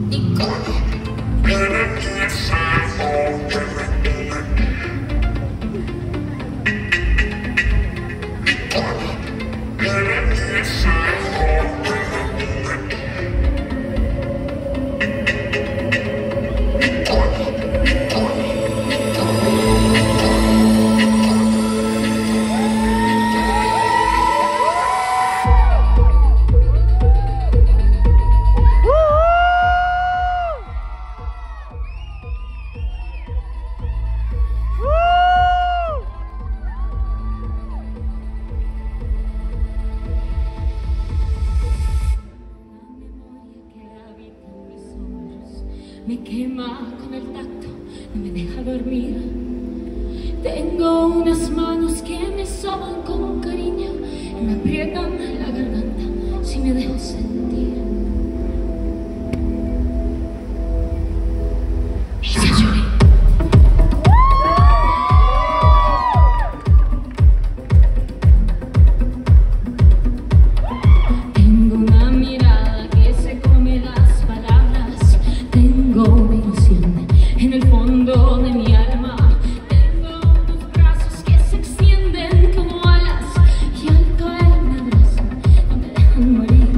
Me quema con el tacto, no me deja dormir. Tengo unas manos que me soban con cariño y me aprietan la garganta si me dejo sentir. Y ya lloré. Tengo una mirada que se come las palabras. Tengo una ilusión en el fondo de mi alma. Tengo unos brazos que se extienden como alas y al caer me abrazan y me dejan morir.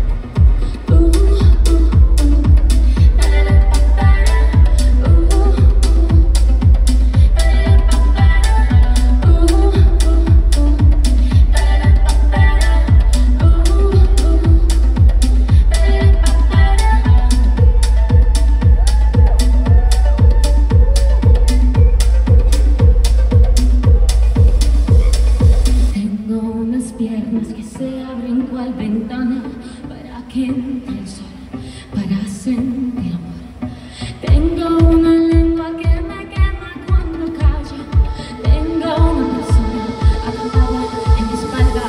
Piernas que se abren cual ventana para que entre el sol, para sentir amor. Tengo una lengua que me quema cuando callo. Tengo una persona atrapada en mi espalda.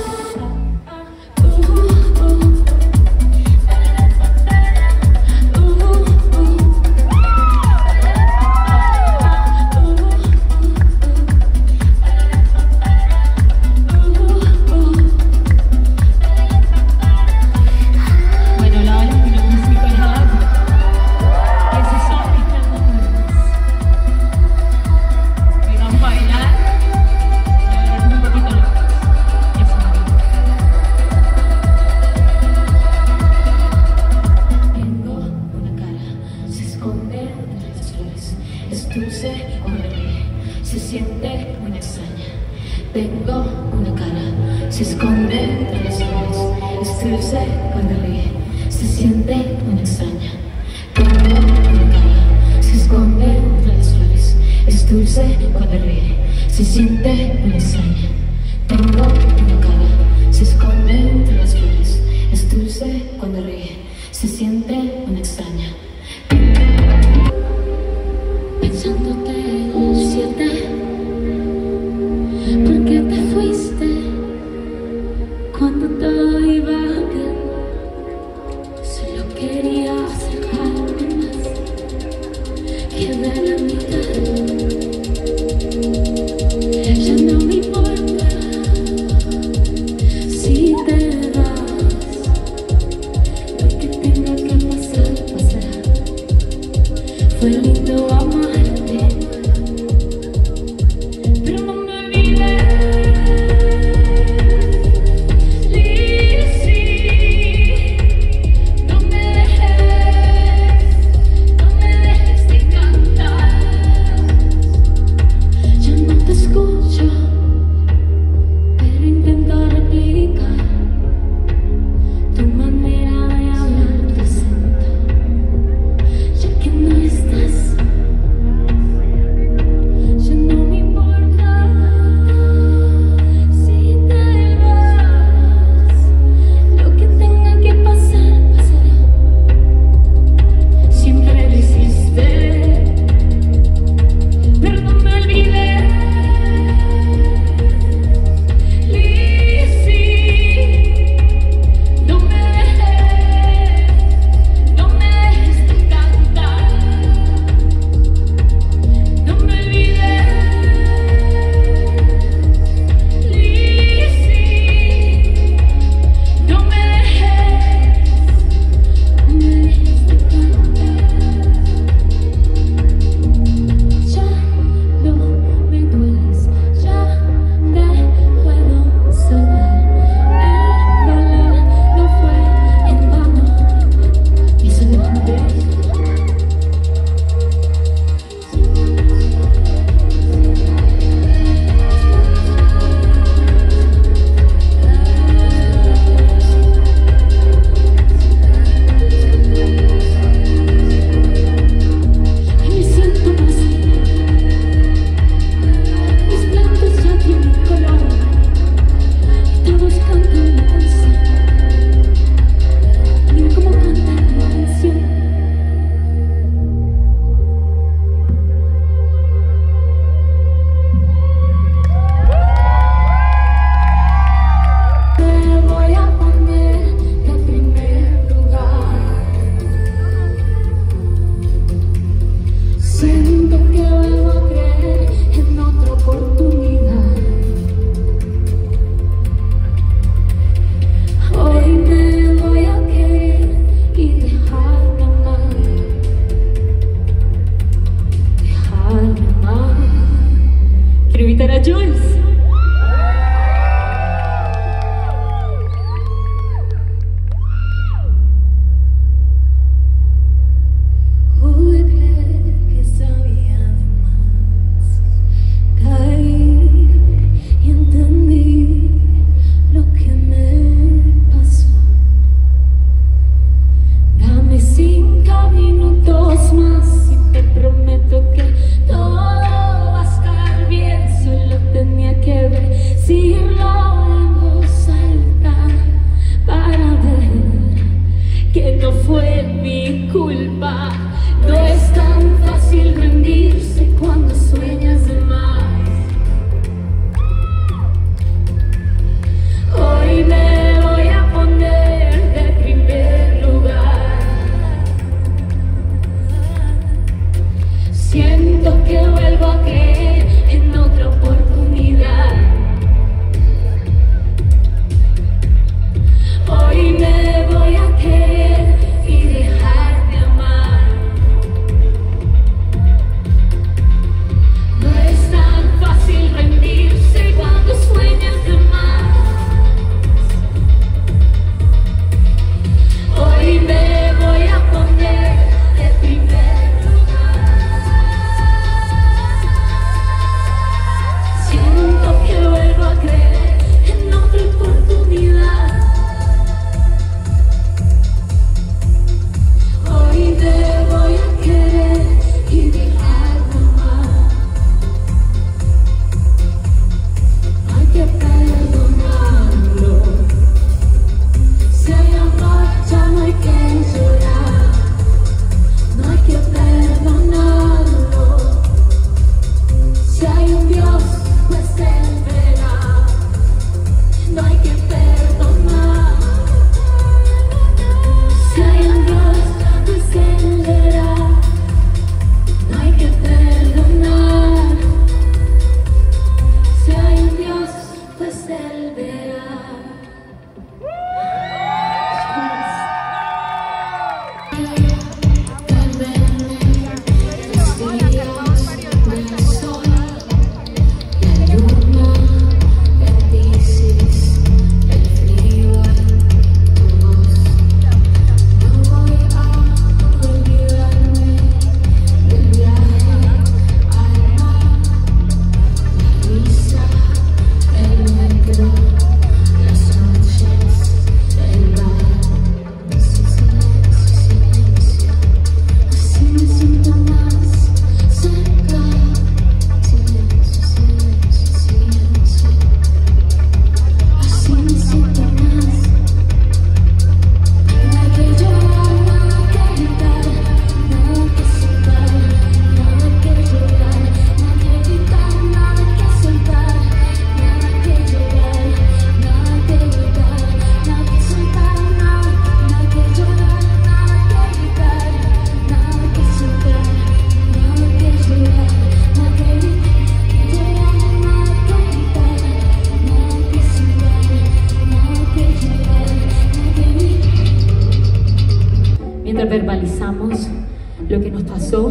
Es dulce cuando ríe, se siente muy extraña. Tengo una cara, se esconde entre las flores. Es dulce cuando ríe, se siente muy extraña. Tengo una cara, se esconde entre las flores. Es dulce cuando ríe, se siente muy extraña. Tengo una cara, se esconde entre las flores. Es dulce cuando ríe, se siente muy extraña. Pensándote el 7, ¿por qué te fuiste cuando todo iba bien? Solo quería acercarme más que de la mitad. Ya no me importa si te vas, lo que tenga que pasar, pasará. Fue lindo amar. fue mi culpa. No es tan fácil rendirse cuando sueñas de más. Hoy me voy a poner de primer lugar. Siento que vuelvo a creer en otra oportunidad. Hoy me voy a querer y dejarme amar. No es tan fácil rendirse cuando sueñas de más. Hoy me voy a poner de primer lugar. Siento que vuelvo a creer en otra oportunidad. Hoy te voy a querer y dejarme amar. No hay que perdonarlo. Si hay amor ya no hay que llorar. No hay que perdonarlo. Si hay un Dios, pues Él verá. No hay que perdonar. Si hay un Dios, pues Él verá. No hay que perdonar. Si hay un Dios, pues Él verá. Mientras verbalizamos lo que nos pasó,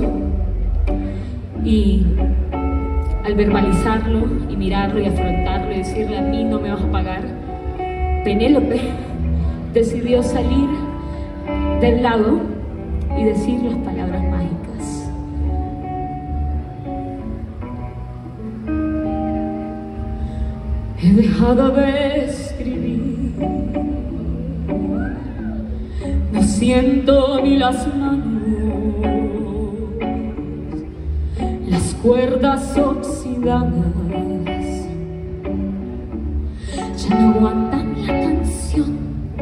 y al verbalizarlo y mirarlo y afrontarlo y decirle: a mí no me vas a pagar, Penélope decidió salir del lago y decir las palabras mágicas. He dejado de escribir. No siento ni las manos, las cuerdas oxidadas ya no aguantan la canción.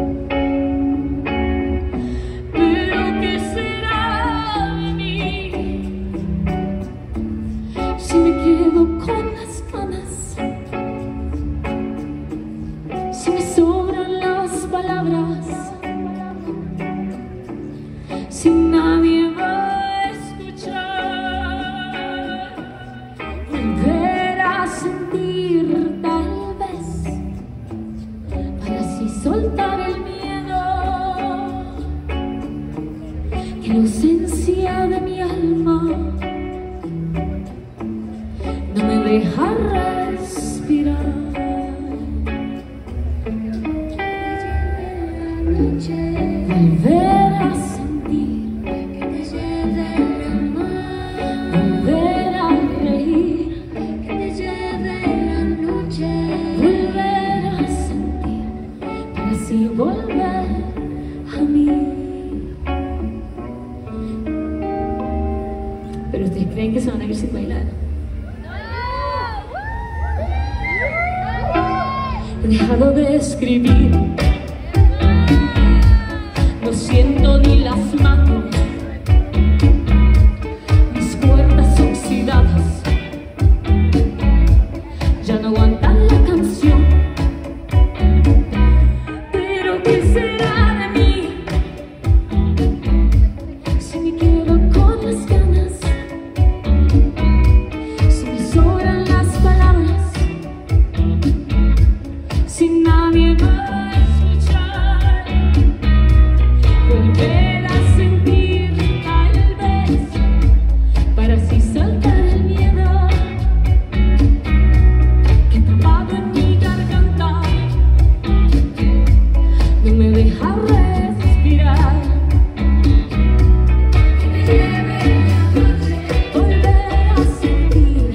Pero ¿qué será de mí si me quedo con las ganas? Si me sobran las palabras, si nadie va a escuchar, volver a sentir tal vez, para así soltar el miedo, que la ausencia de mi alma no me deja respirar. Volver a sentir, volver a reír, volver a sentir, para así volver a mí. Pero ustedes creen que se van a ir sin bailar. He dejado de escribir. No siento ni las manos, mis cuerdas oxidadas ya no aguantan la canción. Pero ¿qué será de mí si me quedo con las ganas, si me sobran las palabras, si nadie va a escuchar? Volver a sentir tal vez para así soltar el miedo que atrapado en mi garganta no me deja respirar. Que me lleve la noche, volver a sentir,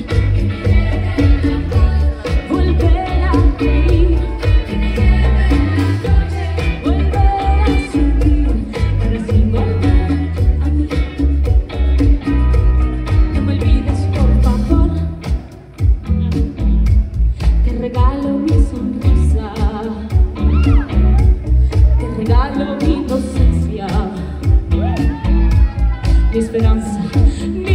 volver a reír. Que me lleve la noche, volver a sentir, para así volver a mí. No me olvides, por favor, te regalo mi sonrisa, te regalo mi inocencia, mi esperanza, mi